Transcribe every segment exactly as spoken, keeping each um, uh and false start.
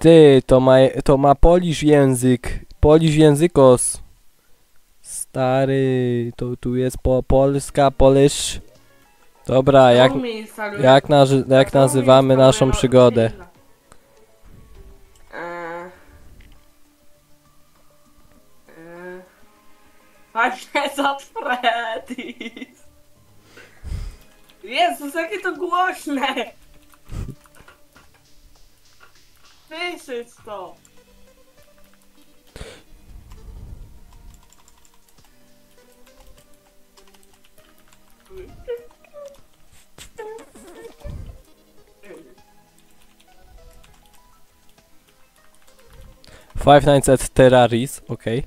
Ty, to ma, to ma polisz język. Polisz językos. Stary, to tu jest po polska, polish. Dobra, jak, jak, nazy jak nazywamy naszą przygodę? Eee... Eee... Właśnie za Freddy's. Jezus, jakie to głośne! Słyszysz to! Five Nights at Terraris, okej.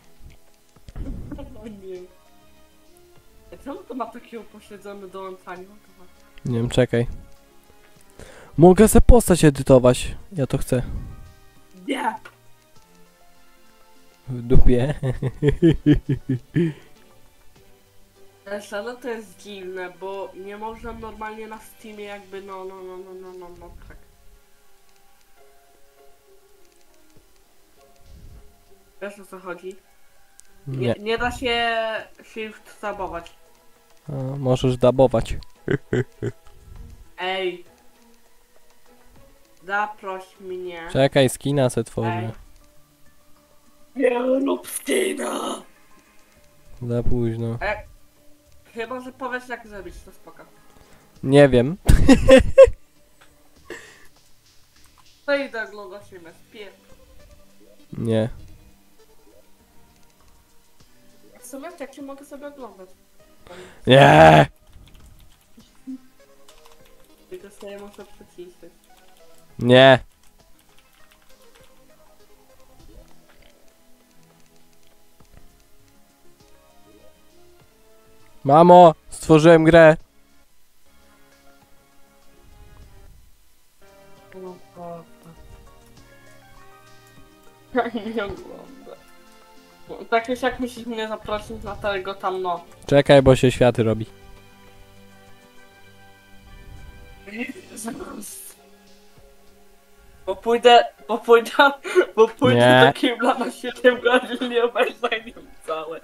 O nie. A czemu to ma takie upośledzone dołączanie? Nie wiem, czekaj. Mogę sobie postać edytować. Ja to chcę. Nie! W dupie. Wiesz, ale to jest dziwne, bo nie można normalnie na Steamie jakby no, no, no, no, no, no, no, tak. Wiesz, o co chodzi? Nie, Nie. nie da się shift tabować. A, możesz dabować. Ej! Zaproś mnie. Czekaj, skina se Ej. tworzę. Nie rób skina! Za późno. E, chyba, że powiesz jak zrobić, to spoko. Nie wiem. To idę oglądać filmy, spier... Nie. W sumie jak się mogę sobie oglądać? Nie! Tylko sobie muszę przyciszyć. Nie. Mamo, stworzyłem grę. No tak. Nie oglądam. Tak już jak musisz mnie zaprosić na tego tam no. Czekaj, bo się świat robi. Bo pójdę, bo pójdę, bo pójdę Nie. do kibla na siedem godzin i obejrzę nim całe.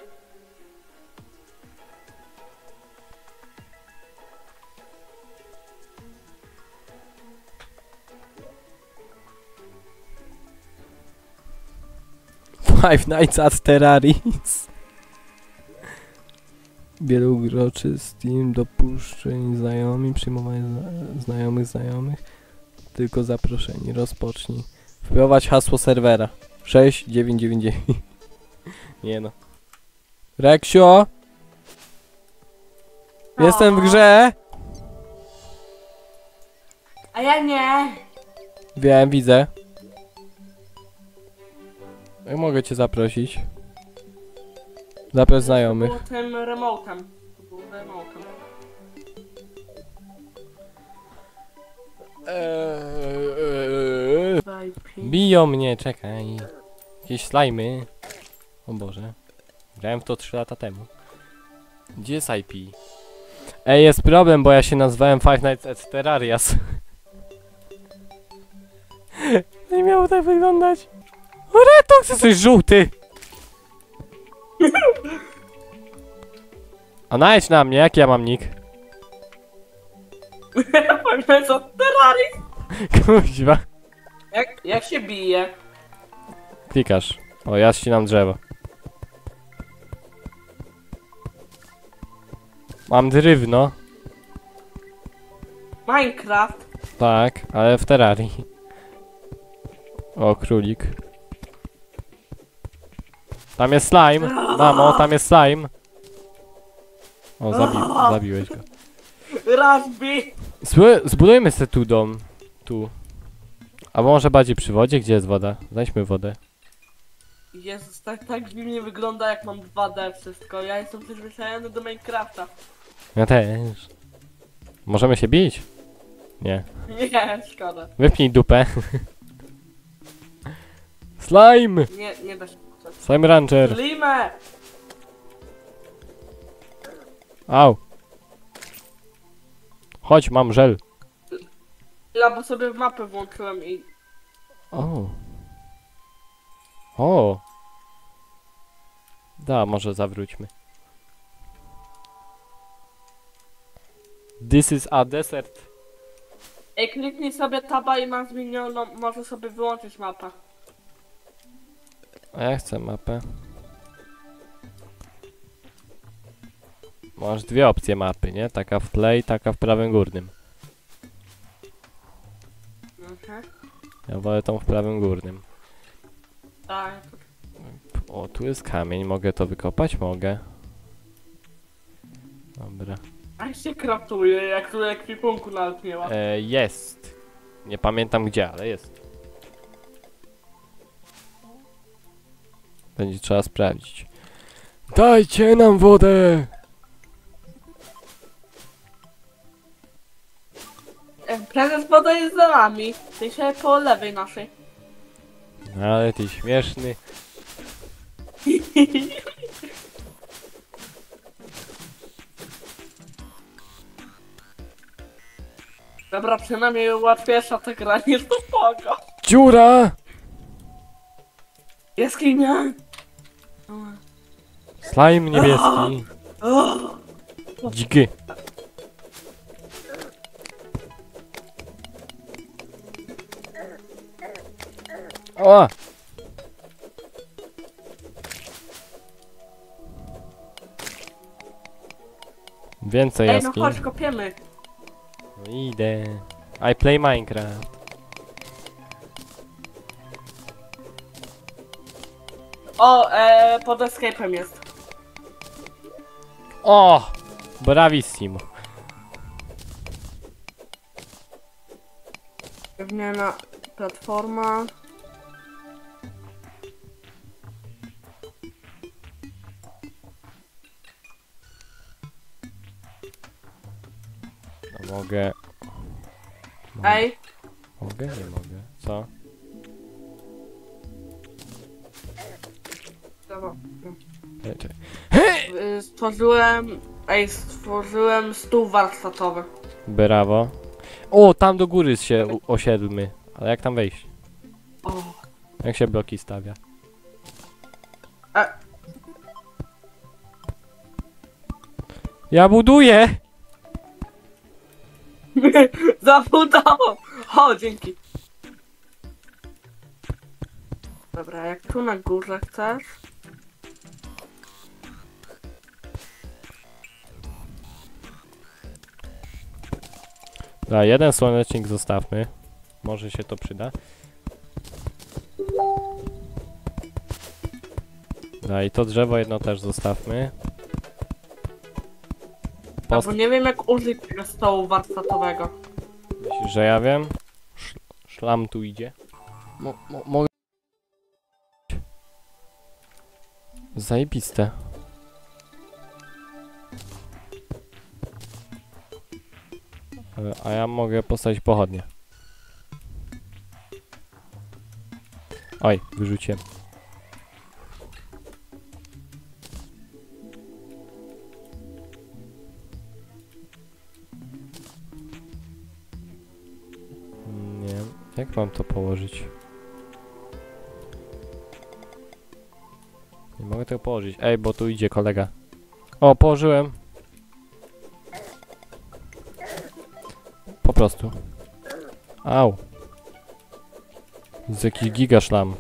Five Nights at Terraris. Wielu groczy Steam dopuszczeń znajomi, przyjmowanie zna znajomych znajomych. Tylko zaproszeni. Rozpocznij. Wprowadź hasło serwera. sześć dziewięć dziewięć dziewięć. Nie no. Reksio! Jestem w grze! A ja nie. Wiem, widzę. Jak mogę cię zaprosić? Zaproś znajomych. To było tym remotem. To było remotem. Eee, Daj pi. biją mnie, czekaj. Jakieś slajmy. O Boże. Grałem w to trzy lata temu. Gdzie jest I P? Ej, jest problem, bo ja się nazwałem Five Nights at Terrarias. Nie miało tak wyglądać. O, Retox, jesteś żółty! A najedź na mnie, jaki ja mam nick? Powiem co, Terraris. Kuźwa. Jak, jak się bije? Klikasz. O, ja ścinam drzewo. Mam drewno. Minecraft. Tak, ale w terrarii. O, królik. Tam jest slime. Mamo, tam jest slime. O, zabi zabiłeś go. Razbi. Zbu- Zbudujmy sobie tu dom. Tu. A może bardziej przy wodzie? Gdzie jest woda? Znajdźmy wodę. Jezus, tak, tak dziwnie wygląda jak mam dwa D wszystko. Ja jestem przyzwyczajony do Minecrafta. Ja też. Możemy się bić? Nie. Nie, szkoda. Wypnij dupę. Slime! Nie, nie da się. Slime Rancher. Limę! Au. Chodź, mam żel. Ja bo sobie mapę włączyłem i... O. O. Da, może zawróćmy. This is a desert. Ej, kliknij sobie taba i ma zmienioną, może sobie wyłączyć mapę. A ja chcę mapę. Masz dwie opcje mapy, nie? Taka w tle i taka w prawym górnym. Mhm. Ja wolę tą w prawym górnym. Tak. O, tu jest kamień. Mogę to wykopać? Mogę. Dobra. A się kratuje, jak tu ekwipunku nawet nie ma. E, jest. Nie pamiętam gdzie, ale jest. Będzie trzeba sprawdzić. Dajcie nam wodę! E, Prezes woda jest za nami. Ty się po lewej naszej. Ale ty śmieszny. Dobra, przynajmniej łatwiejsza ta gra niż to pogo. Dziura! Jaskinia! Slime niebieski. Dziki. O! Więcej Ej, no jaskiń. chodź, kopiemy. No idę. I play Minecraft. O, e, pod escape'em jest. O! Bravissimo. Drewniana platforma. No mogę... Mogę, Ej, mogę? Nie mogę. Co? dobra. Czekaj, czekaj. Y, Stworzyłem... Ej, stworzyłem stół warsztatowy. Brawo. O, tam do góry się u- osiedlmy. Ale jak tam wejść? O. Jak się bloki stawia? E, Ja buduję! zabudował! O, dzięki. Dobra, jak tu na górze chcesz? Dobra, jeden słonecznik zostawmy. Może się to przyda. Dobra, i to drzewo jedno też zostawmy. No, Post bo nie wiem jak użyć tego stołu warsztatowego. Myślisz, że ja wiem? Sz szlam tu idzie. Mo mo mogę... Zajebiste. E, A ja mogę postawić pochodnie. Oj, wyrzuciłem. Nie, jak mam to położyć? Nie mogę tego położyć. Ej, bo tu idzie kolega. O, położyłem. Po prostu. Au. Z jakiś giga szlam.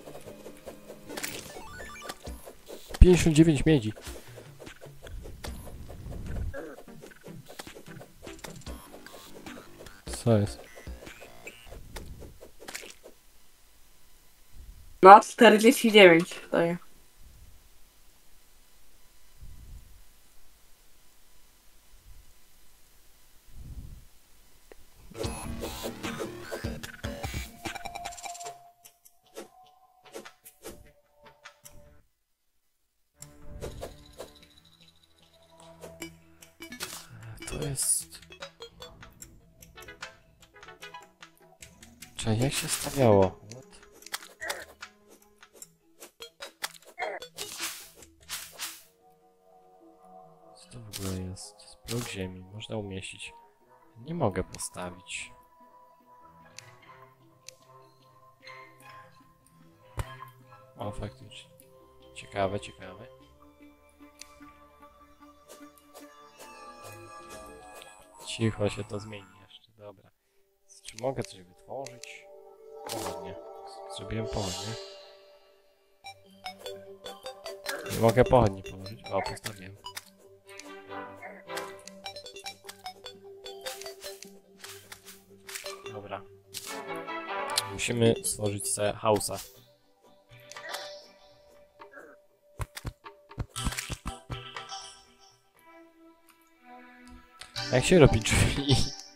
pięćdziesiąt dziewięć miedzi. Co jest? No, czterdzieści dziewięć daje. To jest... Czekaj, jak się stawiało? Co to w ogóle jest? To jest blok ziemi, można umieścić. Nie mogę postawić. O, faktycznie. Ciekawe, ciekawe. Cicho się to zmieni jeszcze, dobra. Czy mogę coś wytworzyć? Pochodnie. Zrobiłem pochodnie. Nie mogę pochodni położyć. O, postawiłem. Dobra. Musimy stworzyć sobie house'a. Jak się robi drzwi?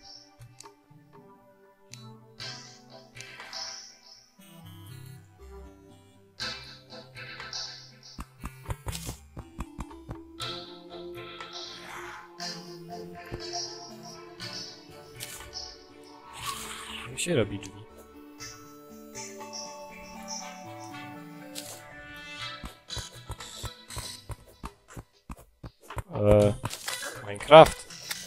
Jak się robi drzwi? Eee, Minecraft.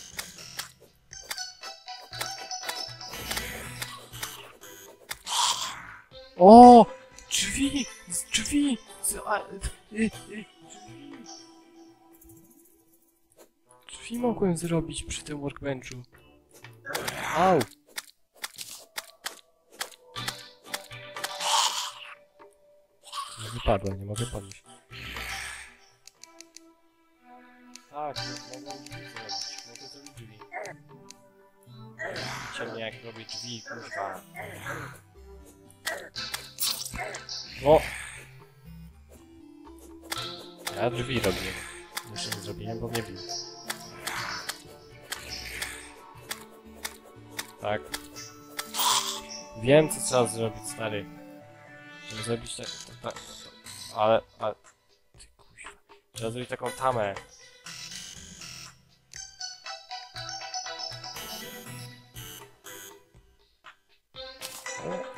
O! Drzwi! Z drzwi! Z, a, y, y, drzwi! Drzwi mogłem zrobić przy tym workbenchu. Au! Nie wypadłem, nie mogę podnieść. Tak, mogę drzwi zrobić. Mogę zrobić drzwi. Widzicie mnie jak robię drzwi, kurwa. O! Ja drzwi robię. Jeszcze nie zrobiłem, bo mnie bił. Tak. Wiem, co trzeba zrobić, stary. Trzeba zrobić tak... tak, tak ale... ale... Ty kuźwa. Trzeba zrobić taką tamę. O.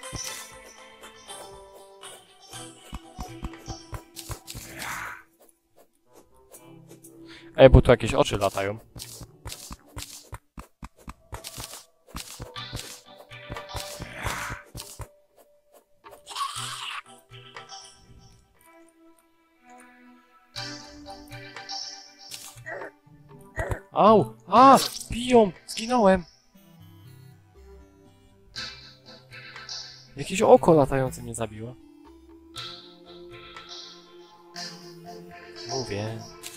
Ej, bo tu jakieś oczy latają. Au! A! Biją! Zginąłem! Jakieś oko latające mnie zabiło. Mówię.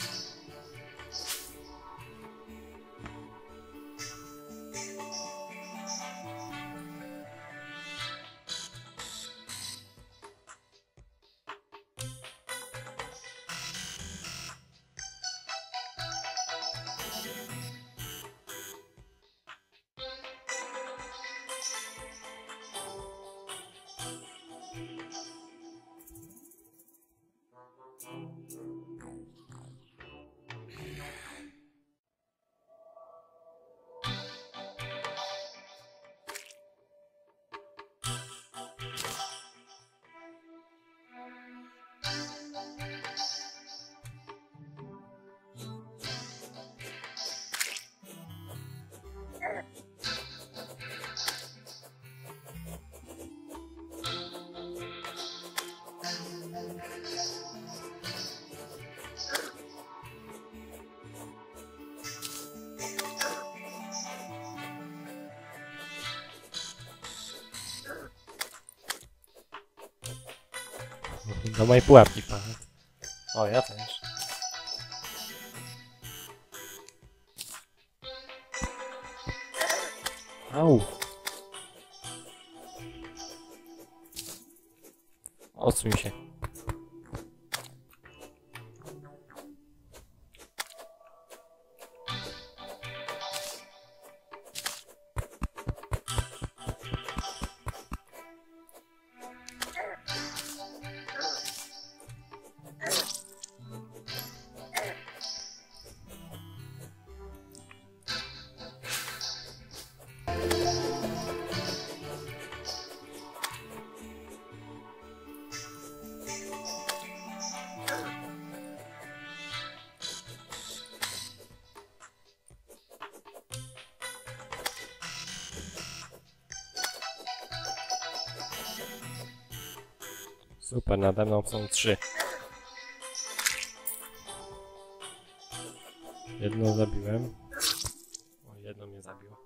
Do mojej pułapki wpadł. O, ja też. Au. Odsuń się. Super, nade mną są trzy. Jedną zabiłem. O, jedno mnie zabiło.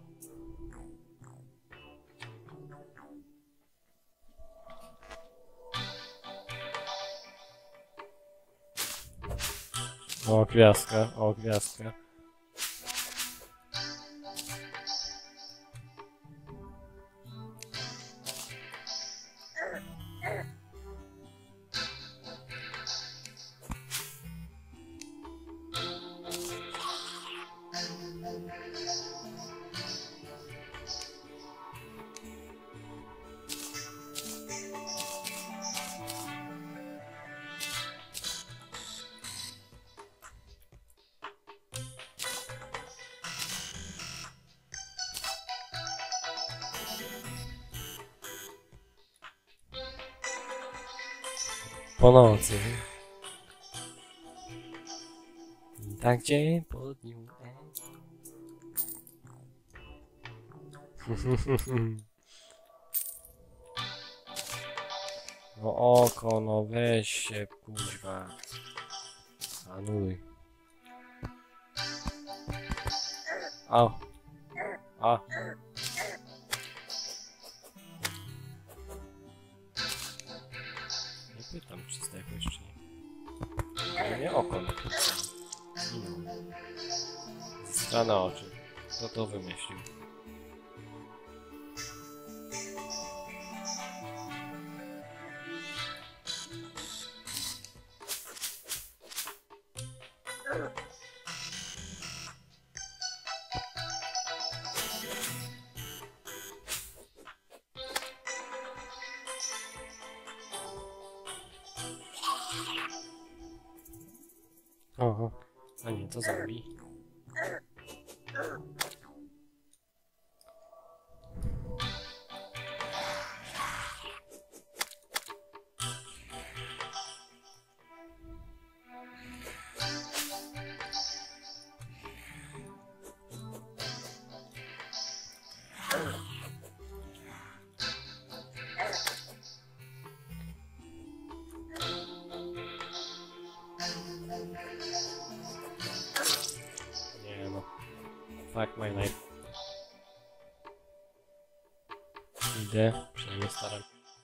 O, gwiazdka, o, gwiazdka. Po nocy. I tak dzień po dniu. No oko, no weź się, kuźwa. Anuluj. A. A. Nie pytam, czy zdechłeś, czy nie. Ale nie oko na to. Strane oczy. Kto to wymyślił? Oho, a nie, to zombie. Nie no. Fuck my life. Idę, przynajmniej staram.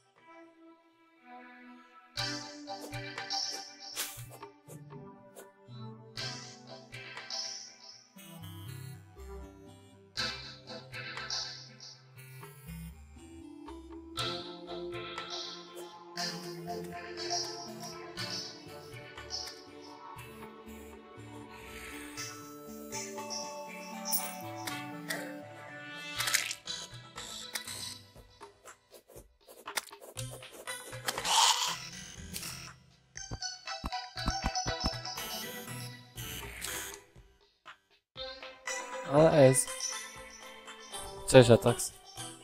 Ale jest. Cześć, Atax.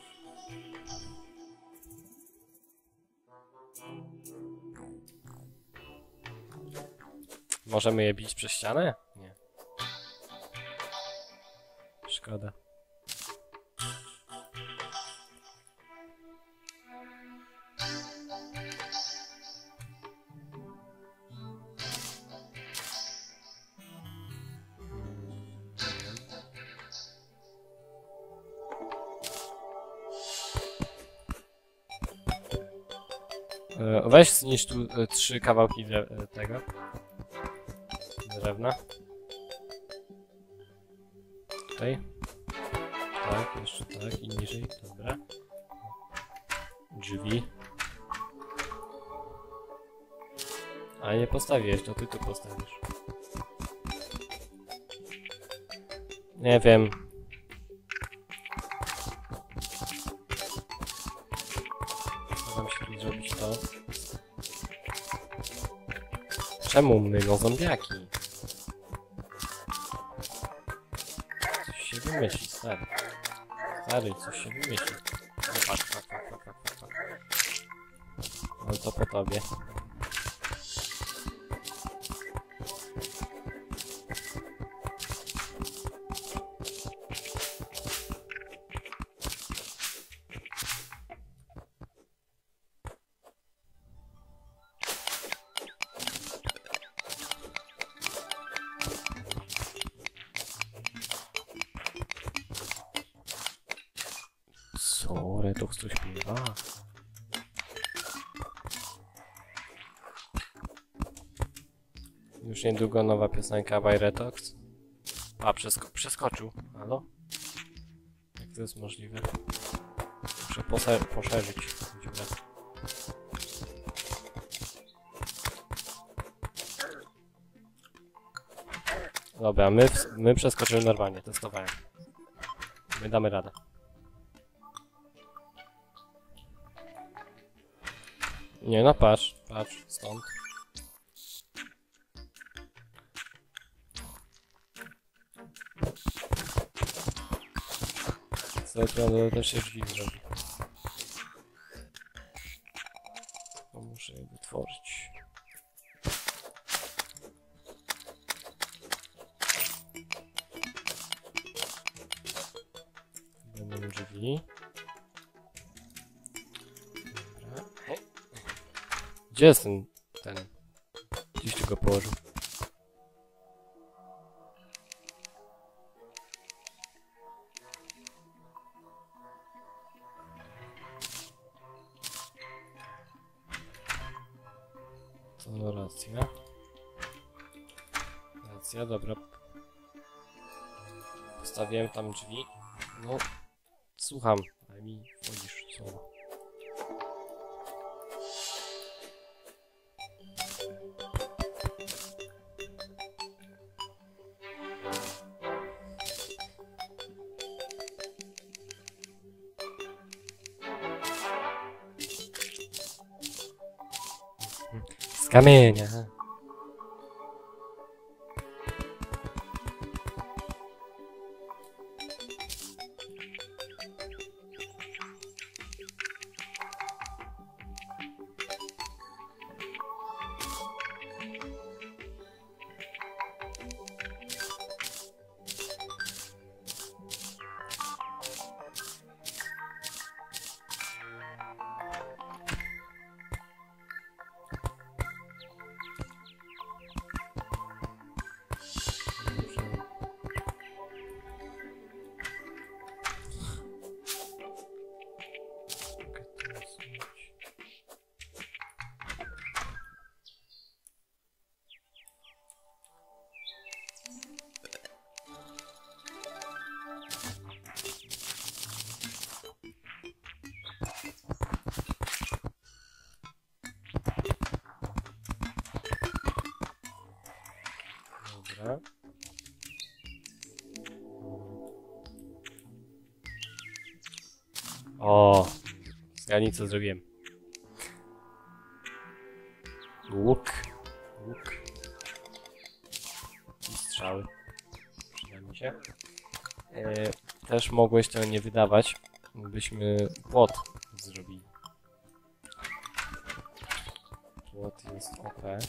Możemy je bić przez ścianę? Nie. Szkoda. E, Weź zniszcz tu e, trzy kawałki dre e, tego drewna. Tutaj. Tak, jeszcze tak i niżej, dobra. Drzwi. A nie postawiłeś, to ty tu postawisz. Nie wiem. Staram się tu zrobić to. Czemu my, no zombiaki? Coś się wymyśli, stary. Stary, coś się wymyśli. No patrz, patrz, patrz, patrz, patrz, patrz. Ale to po tobie. tu śpiewa. Już niedługo nowa piosenka by Retox. A, przesko przeskoczył. Halo? Jak to jest możliwe? Muszę poszerzyć dziurę. Dobra, my, my przeskoczymy normalnie, testowałem. My damy radę. Nie no, patrz, patrz, stąd. Co to też się drzwi zrobi. Bo muszę je wytworzyć. Będą drzwi. Dobra. Hej. Gdzie jest ten, ten? Gdzieś tu go położył. To racja. Racja, dobra. Postawiłem tam drzwi. No, słucham. Daj mi wchodzisz słowo. Z kamienia. Dobra. O, zgadnij co zrobiłem. Łuk. Łuk. I strzały. Przyda mi się. E, też mogłeś to nie wydawać, byśmy płot zrobili. Płot jest O P.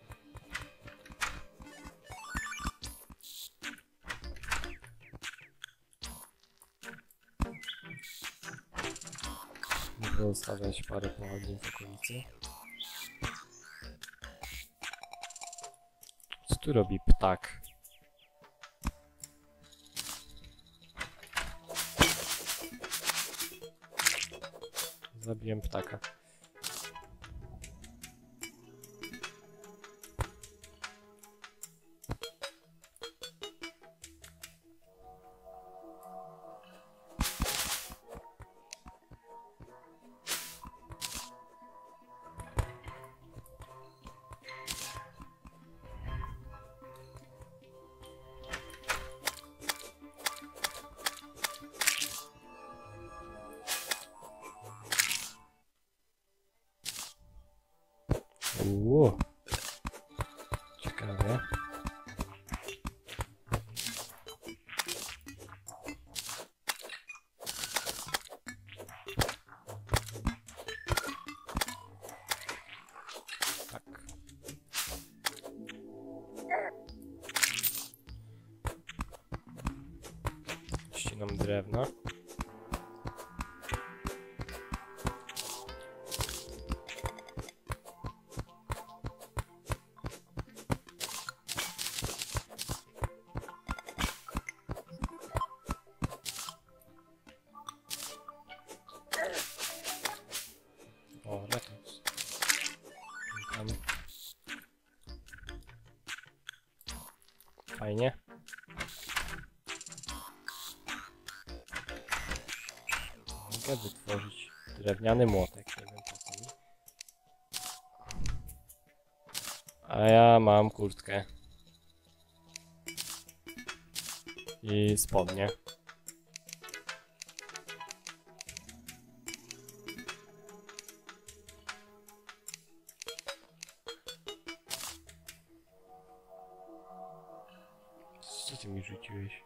Mogę ustawiać parę pochodni w okolicy. Co tu robi ptak? Zabiłem ptaka. Uuu. Ciekawe. Tak. Ścinam drewno. fajnie. Mogę wytworzyć drewniany młotek, nie wiem po co mi. A ja mam kurtkę. I spodnie. Co ty mi rzuciłeś?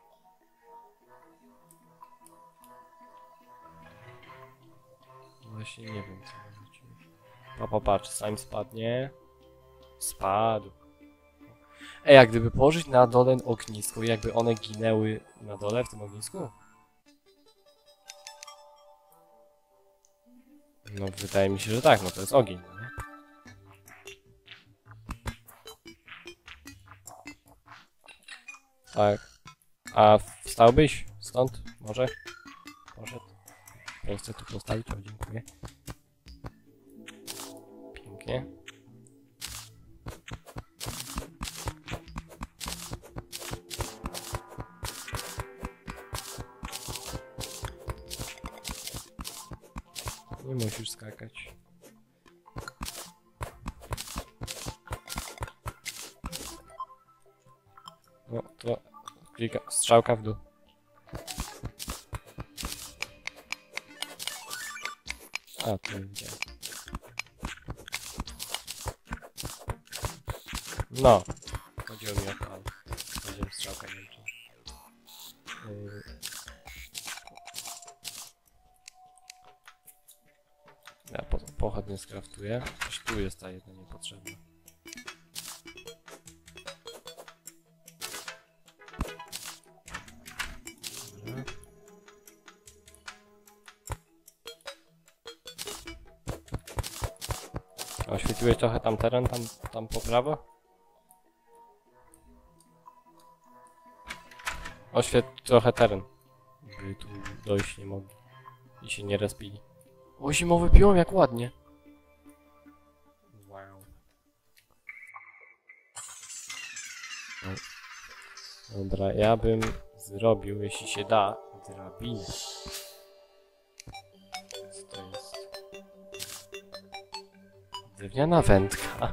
Właśnie nie wiem co mi rzuciłeś. Pa, pa, patrz, slime spadnie. Spadł. Ej, jak gdyby położyć na dole ognisko i jakby one ginęły na dole w tym ognisku? No wydaje mi się, że tak, no to jest ogień, nie? Tak. A wstałbyś stąd? Może? Poszedł. Ja chcę tu postawić, o dziękuję. Pięknie. Nie musisz skakać. No to klika, strzałka w dół. A, to idzie. No. Chodziło mi o to, ale chodziłem strzałka nie wiem. Yy. Ja po, pochodnie skraftuję. Coś tu jest ta jedna niepotrzebna. Dobra. Oświetliłeś trochę tam teren, tam, tam po prawo? Oświetl trochę teren. By tu dojść nie mogli. I się nie respili. O, zimowy piłam, jak ładnie. Wow. No. Dobra, ja bym zrobił, jeśli się da, drabinę. Co to jest? Drewniana wędka.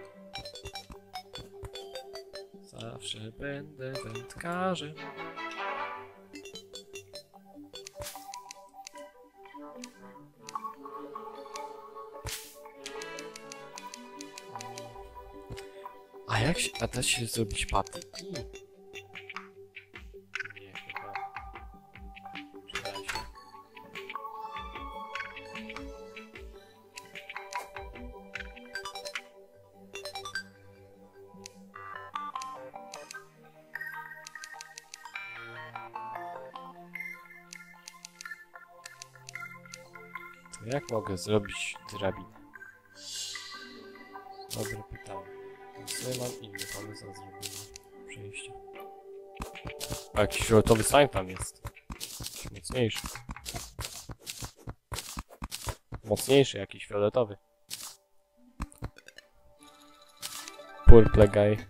Zawsze będę wędkarzem. A jak się, a da się zrobić patyki? Nie, chyba. Czy da się? To jak mogę zrobić drabinę? Dobre pytanie. Ja mam inny pomysł na zrobienie przejścia. A jakiś fioletowy slime tam jest. Jakiś mocniejszy. Mocniejszy jakiś fioletowy. Purple guy.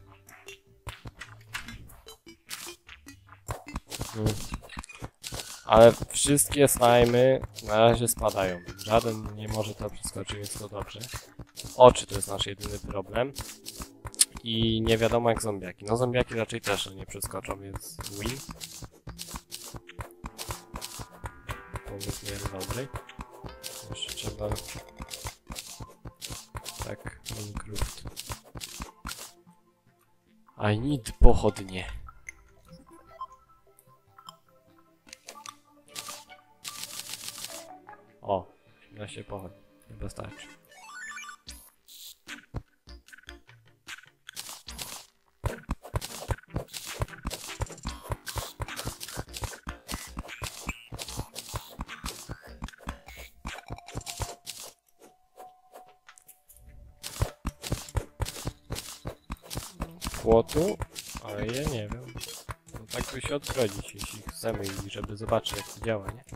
Hmm. Ale wszystkie slimy na razie spadają. Żaden nie może to przeskoczyć, więc to dobrze. Oczy to jest nasz jedyny problem. I nie wiadomo jak zombiaki. No zombiaki raczej też nie przeskoczą, więc win. Pomysł nie jest dobry. Jeszcze trzeba... Tak, Minecraft. I need pochodnie. O, osiemnaście pochodni. Chyba starczy. Płotu? Ale ja nie wiem. No tak by się odgrodzić, jeśli chcemy i żeby zobaczyć jak to działa, nie?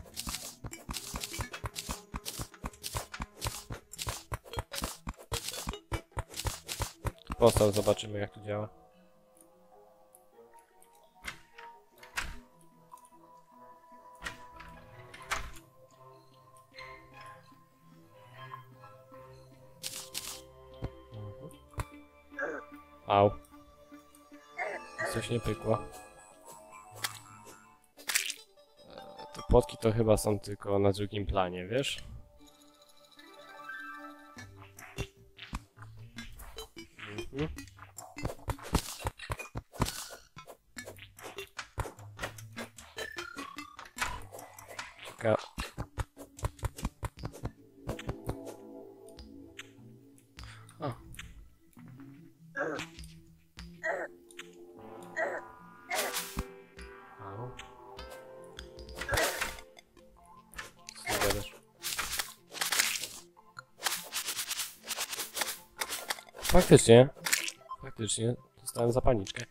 Postaw, zobaczymy jak to działa. Au. Coś nie pykło. Te płotki to chyba są tylko na drugim planie, wiesz? Mhm. Cieka... O. Au. Co ty gadasz? Faktycznie. Faktycznie. Dostałem zapalniczkę.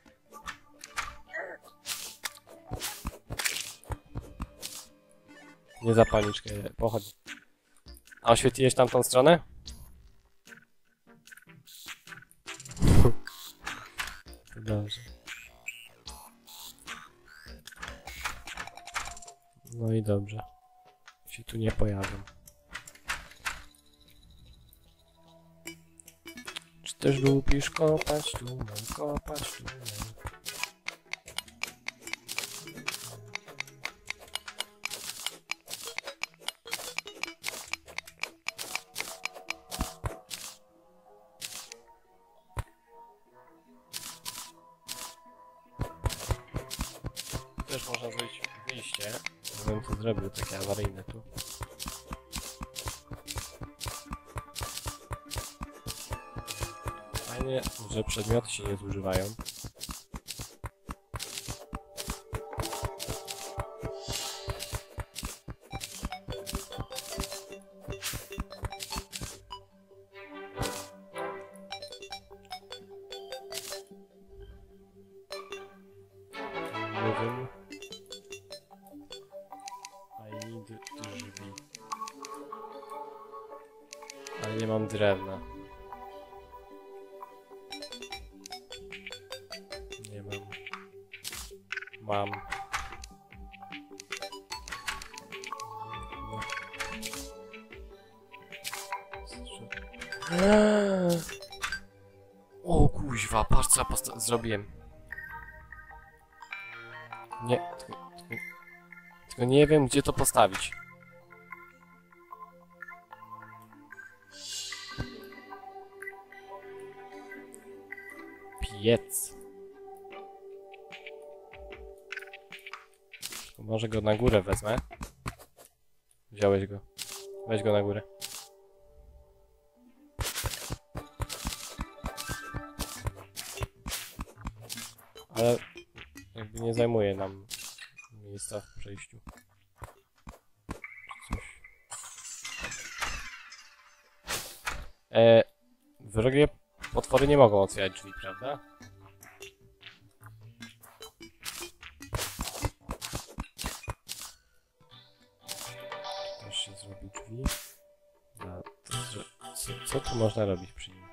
Nie zapalniczkę, pochodź. A oświetliłeś tamtą stronę? To dobrze. No i dobrze. Się tu nie pojawią. Czy też lubisz kopać tunel, kopać tunel? Też można zrobić wyjście. Ja bym to zrobił, takie awaryjne tu. Fajnie, że przedmioty się nie zużywają. Nie wiem. I need drzwi. Ale nie mam drewna. Nie mam. Mam. O kuźwa, patrz co ja posta- zrobiłem. Nie, tylko, tylko, tylko nie wiem gdzie to postawić. Piec. Może go na górę wezmę. Wziąłeś go. Weź go na górę. Ale jakby nie zajmuje nam miejsca w przejściu. Coś. E, wrogie potwory nie mogą otwierać drzwi, prawda? Też się zrobi drzwi. A, to, co, co tu można robić przy nim?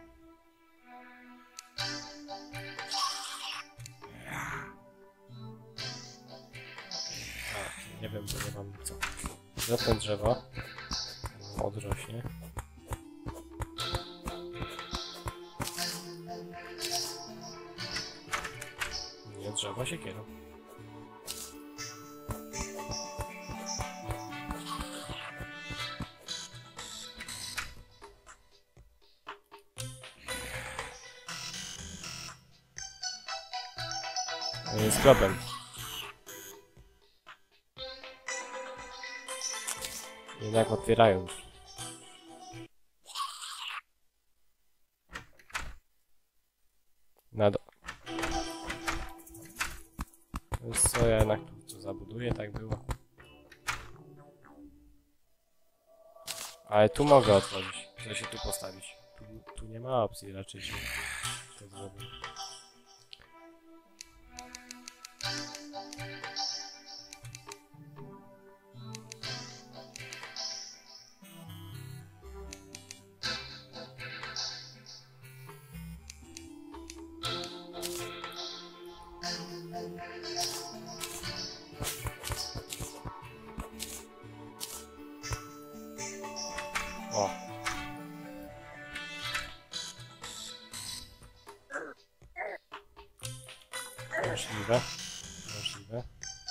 A, nie wiem, bo nie mam co. Zetnę drzewo. Odrośnie. Nie drzewo się kierą. To jest problem. Jednak otwierają. Na do... Wiesz co, ja jednak tu, tu zabuduję, tak było. Ale tu mogę otworzyć. Chcę się tu postawić. Tu, tu nie ma opcji raczej się to zrobić. O. Możliwe. Możliwe.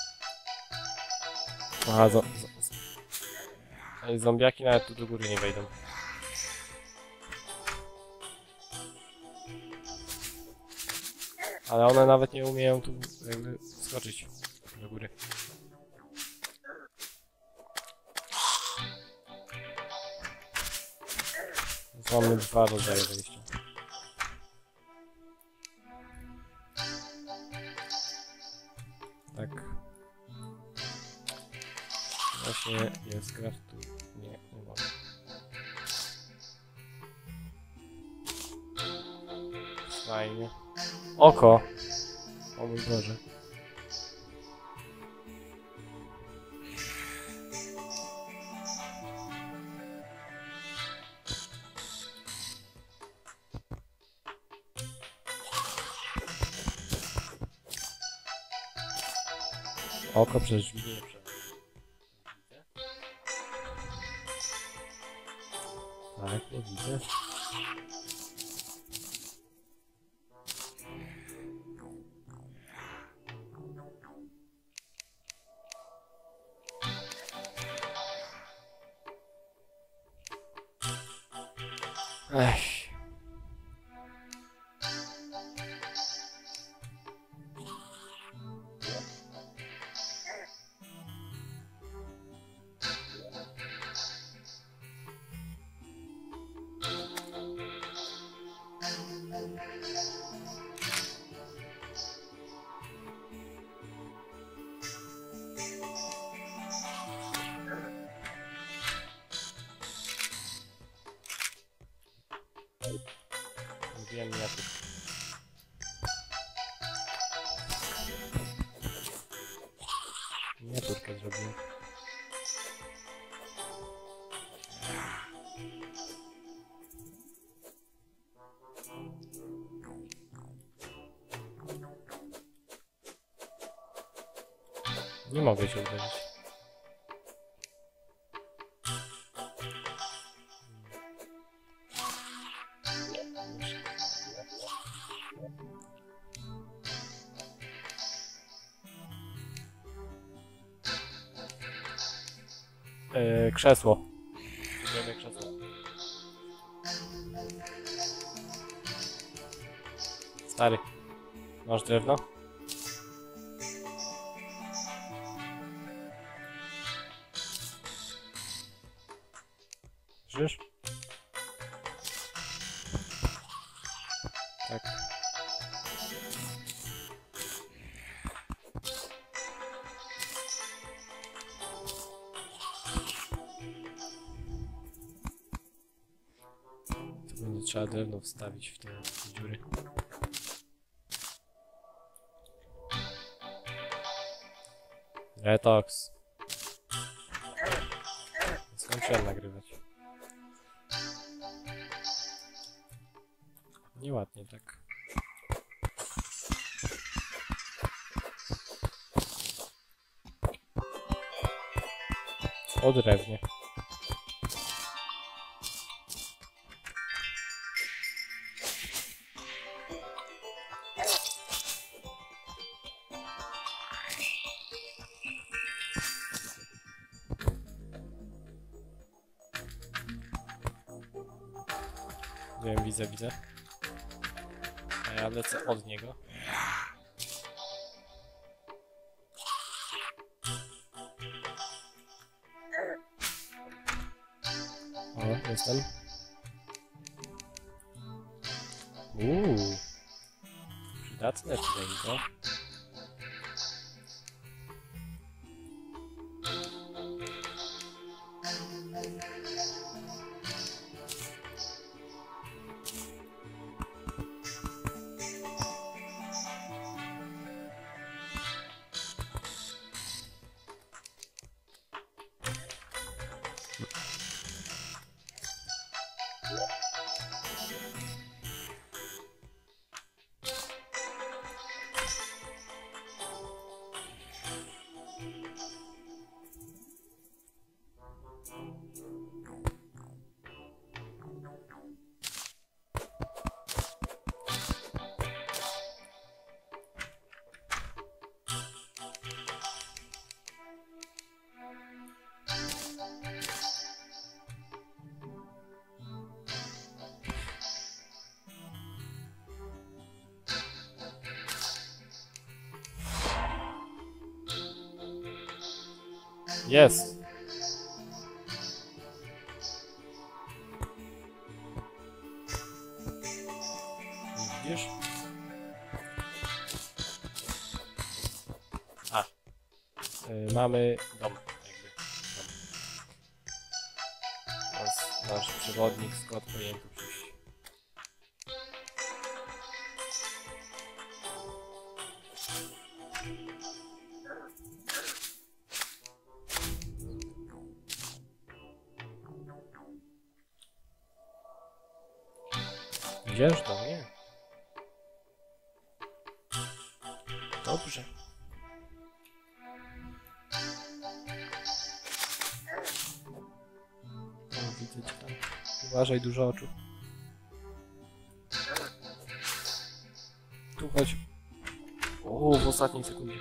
Aha, zo, zo, zo. Ej, zombiaki nawet tu do góry nie wejdą. Ale one nawet nie umieją tu jakby skoczyć do góry. Więc mamy dwa rodzaje wejścia. Tak. Właśnie jest graf tu. Nie, nie mogę. Fajnie. Oko! O mój Boże. Oko przez drzwi nie przechodzi. Tak, nie widzę. Ech. Mówiłem miniaturkę. Miniaturkę zrobiłem. Nie mogę się uderzyć. Yy, krzesło. Zrobię krzesło. Stary, masz drewno? Żyjesz? Tak. Tu będzie trzeba drewno wstawić w te dziury. Retox. Skończyłem nagrywać. Nieładnie tak. O drewnie. Wiem, widzę, widzę. A ja lecę od niego. O, jestem. Uuu. Przydatne tutaj, to. Jest! Widzisz? A. Yy, mamy dom. Jakby. Dom. Teraz nasz przewodnik Scott powinien tu przyjść. Idziesz do mnie? Dobrze. O, widzę cię tam. Uważaj, dużo oczu. Tu chodź. O, w ostatniej sekundzie.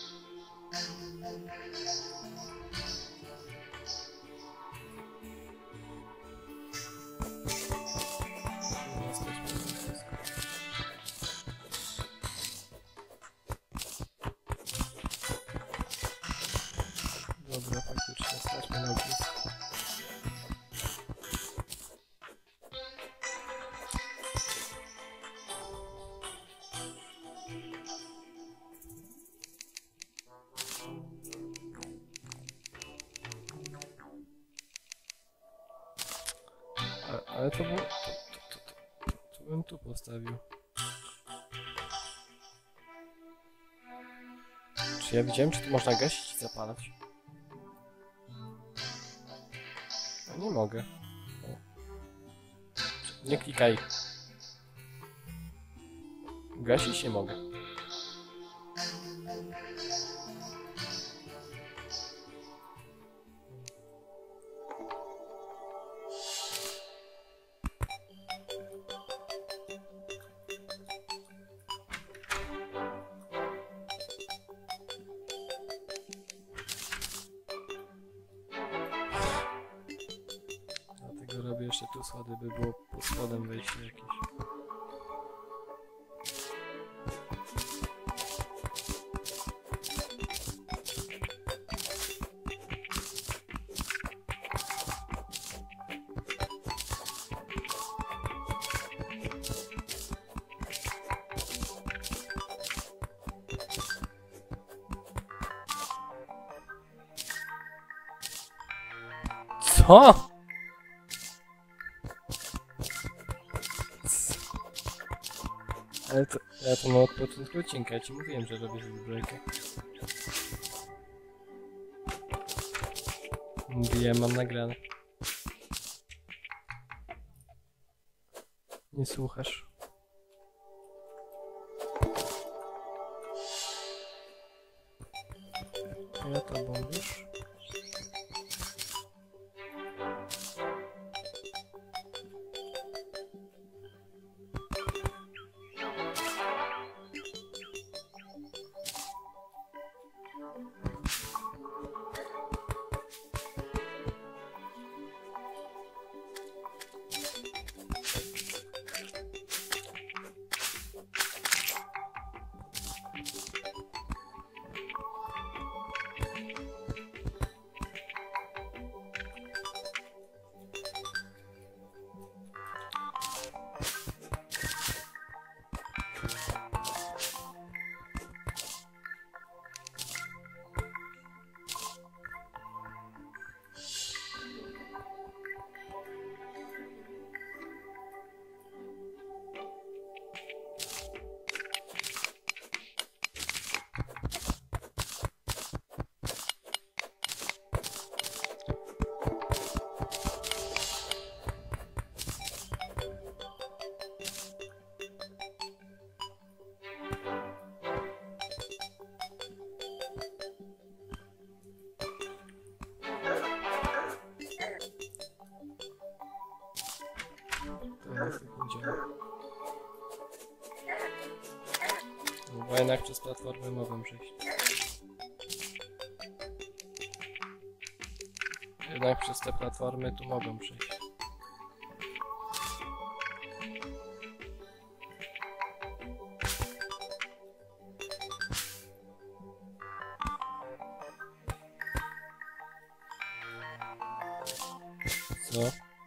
Dobra, faktycznie, staćmy na blisko. A, ale to było... To, to, to, to, to bym tu postawił. Czy ja widziałem, czy tu można gasić i zapalać? No nie mogę. O. Nie klikaj. Gasić nie mogę. Dlatego robię jeszcze tu schody, by było pod spodem wejście jakieś. Co? Ale to, ja to mam od początku odcinka, ja ci mówiłem, że robisz breakę. Mówiłem, mam nagrane. Nie słuchasz. A ja to bombisz? No bo jednak przez platformę mogą przejść. Jednak przez te platformy tu mogą przejść. Co?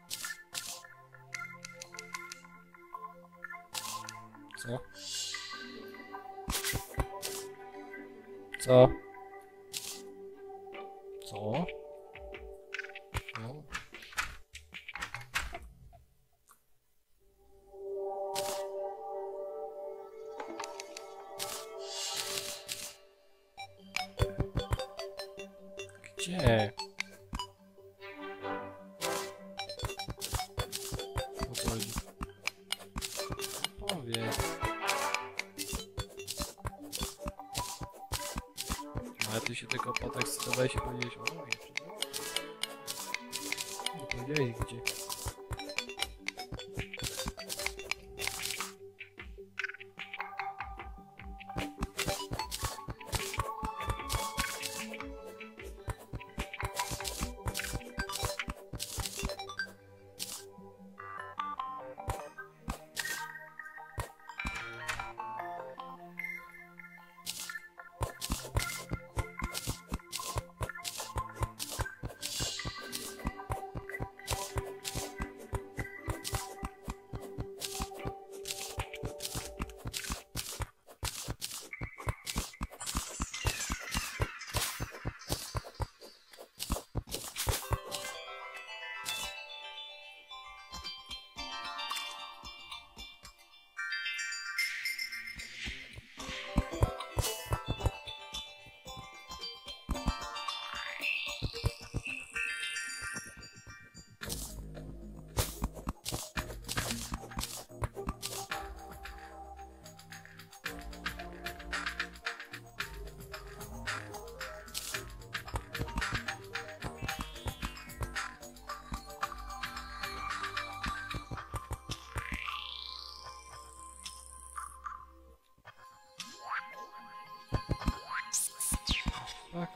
Co? Co? Co? No. Gdzie? O co chodzi? Powiedz. Ale ty się tylko podekscytowałeś i powiedziałeś, o mówię, nie powiedziałeś gdzie. Tak.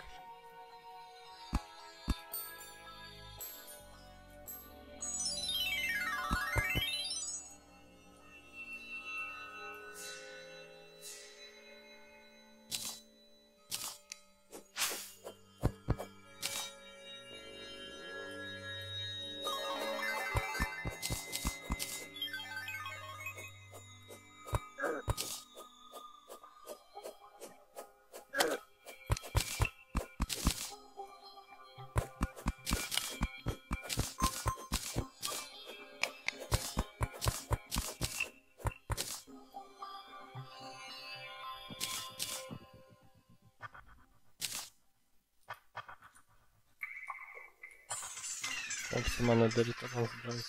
Tam ma nederytową zbroję.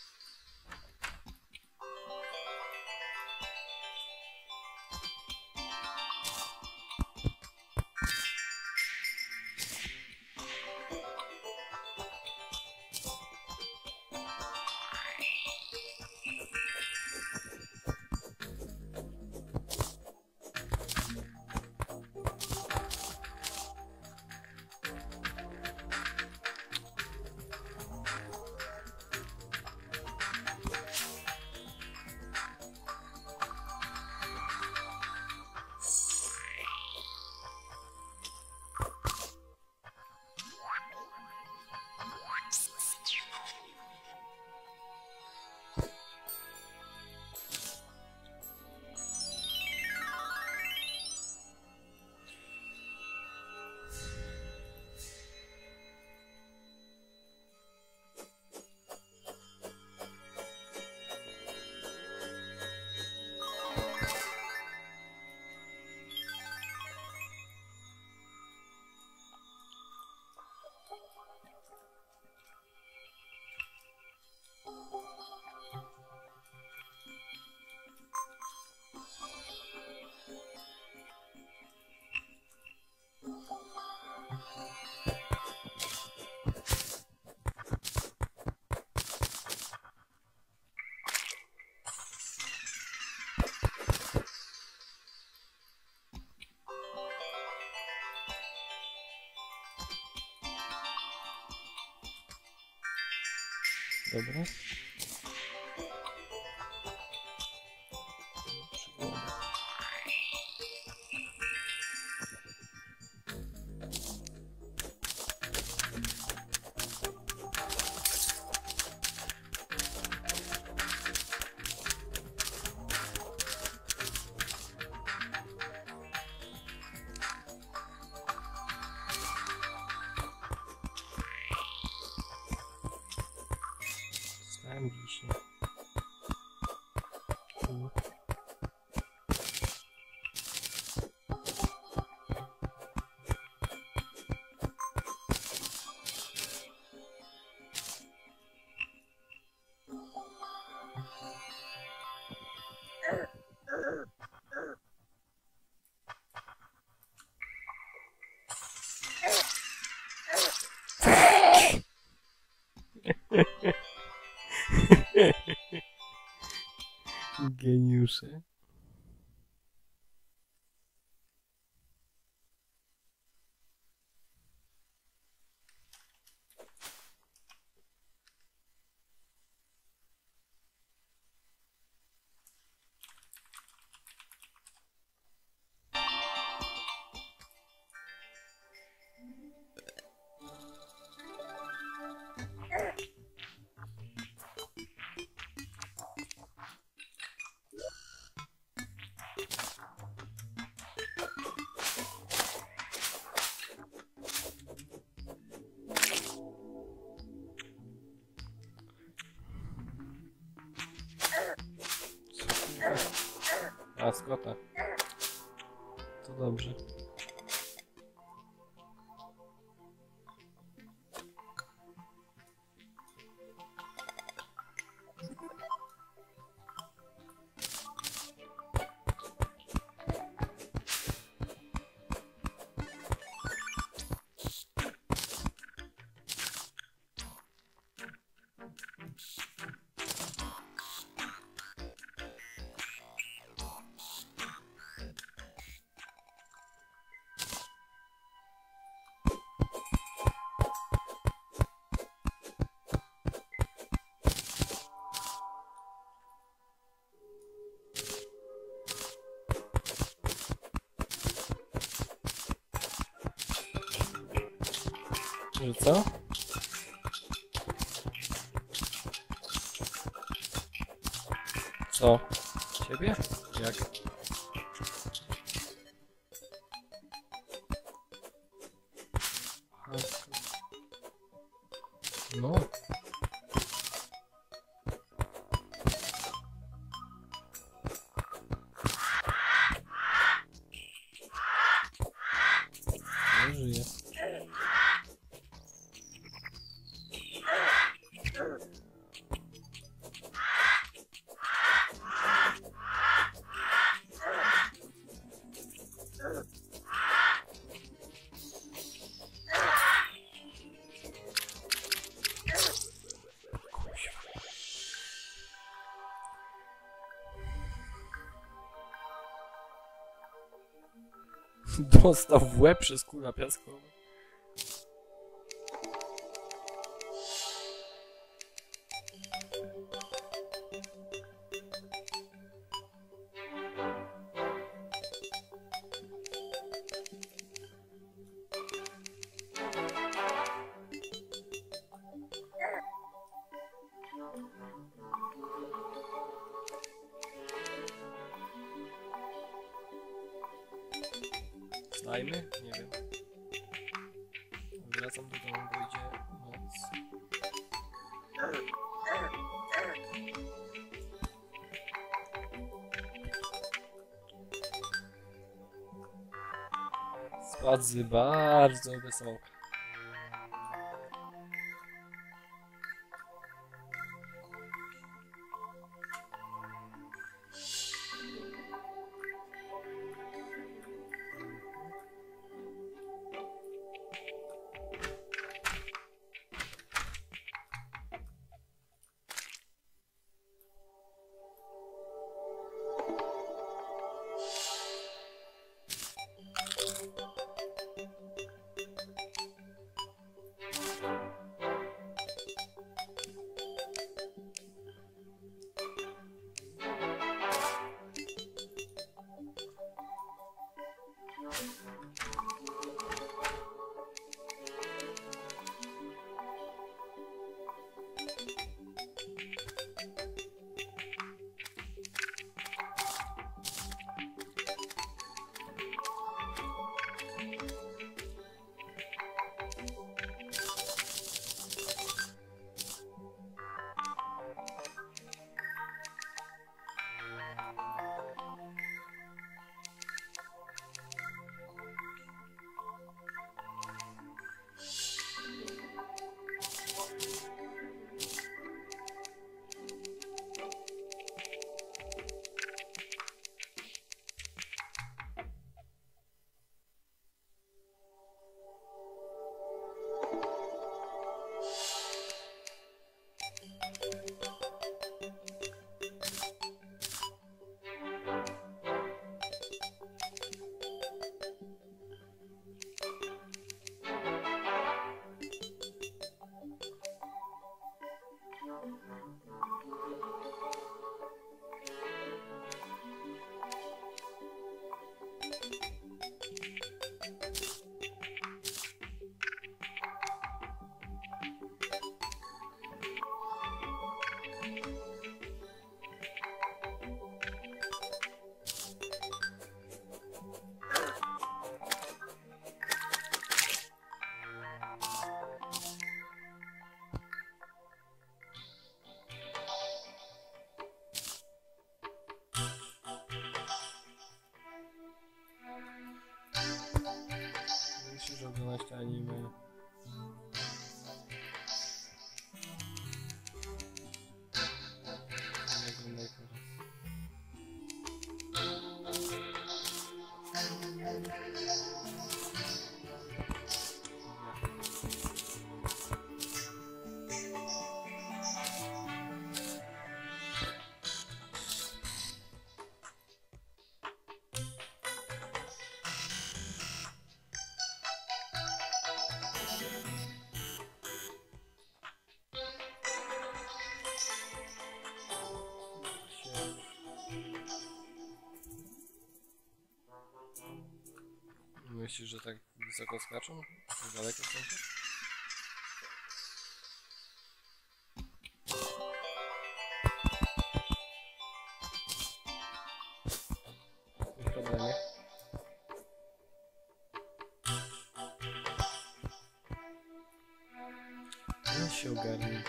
Dobra. Geniusze. A, Scotta. To dobrze. Że co? Co? Ciebie? Jak? No. Nie żyje. Dostał w łeb przez kula piaskowa. Znajmy? Nie wiem. Wracam do domu, bo idzie noc. Spadzy bardzo wysoko. Myślisz, że tak wysoko skaczą? Tak daleko w sensie? Nie problemie. Nie się ogarnij.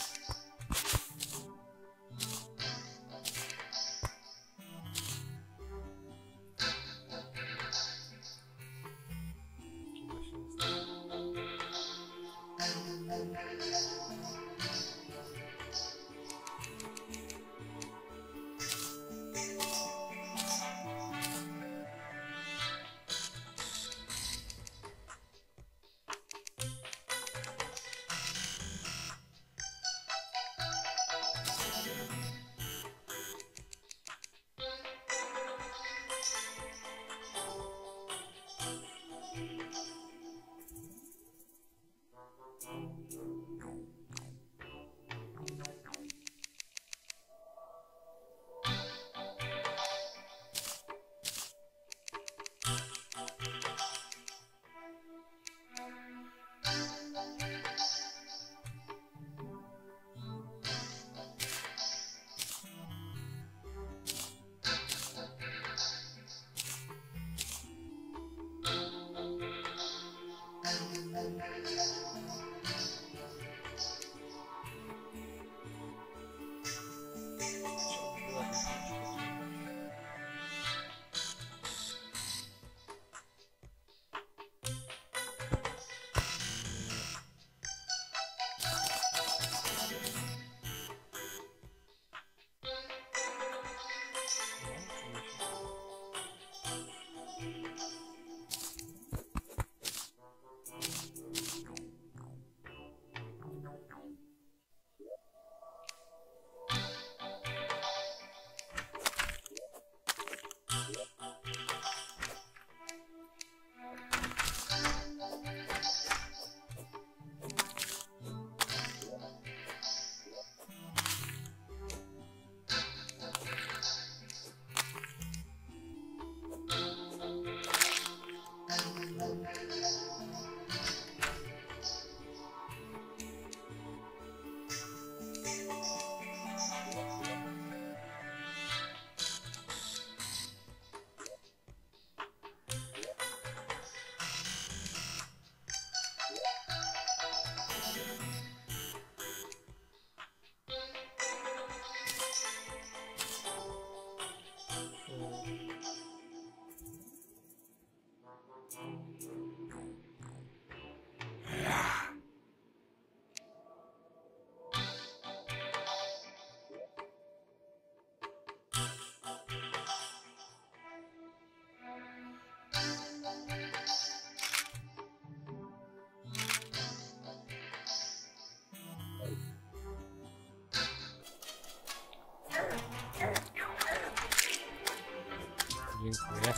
Dziękuję.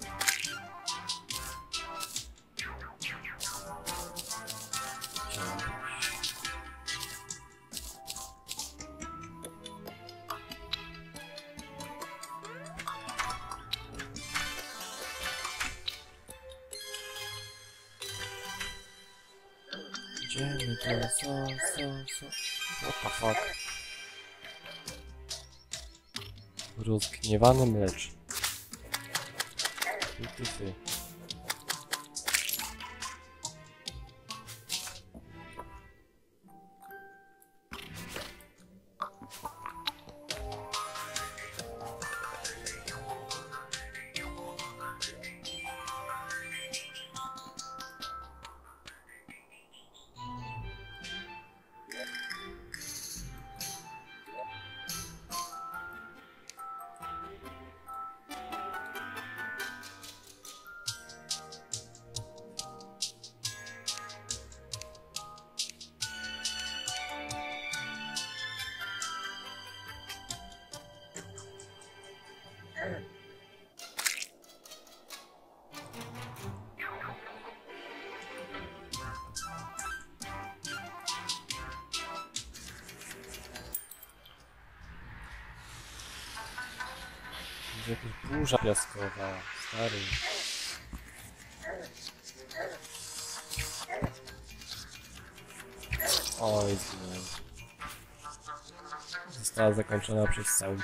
Idziemy teraz, so, so, so. What the fuck? Rozgniewany mlecz. Ty, ty, ty. Jakaś burza piaskowa, stary. Oj, zginąłem. Została zakończona przez sound.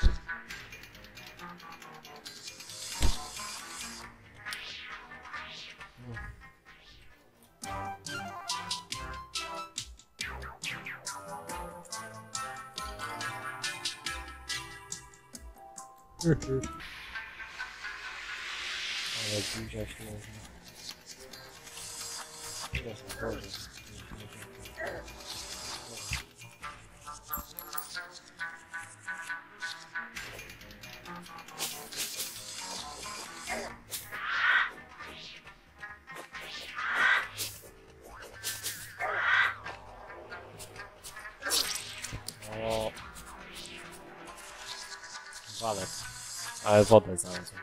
Ale buzia śmieszna. Teraz Boże. O. Walec. Ale wodę znalazłem.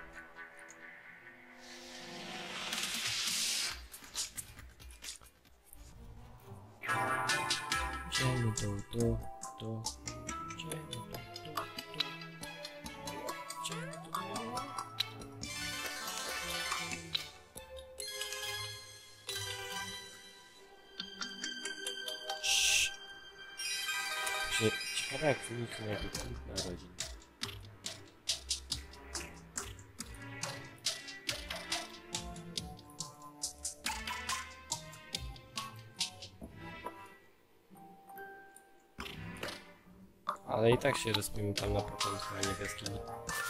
Idziemy tu, tu, tu. Idziemy tu, tu, tu. Idziemy tu, tu. Ciii. Cie- Ciekawe jak wyniknie jakby punkt narodzin. Ale i tak się rozpłyną tam na początku, a nie w jaskini.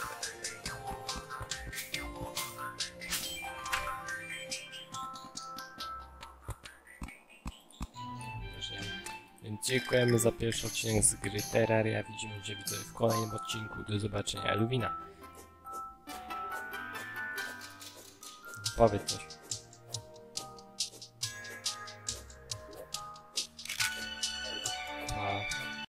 Więc dziękujemy za pierwszy odcinek z gry Terraria. Widzimy się widzę w kolejnym odcinku. Do zobaczenia. Luwina. Powiedz coś.